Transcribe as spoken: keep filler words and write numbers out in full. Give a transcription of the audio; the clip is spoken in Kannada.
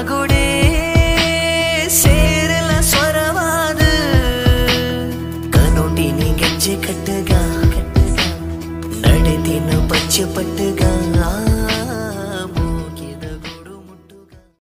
ಗುಡಿ ಸೇರಲ ಸ್ವರವಾದ ಕನೋಟಿನಿ ಗೆಜ್ಜೆ ಕಟ್ಟಗ ನಡೆದಿನ ಪಚ್ಚ ಪಟ್ಟಗ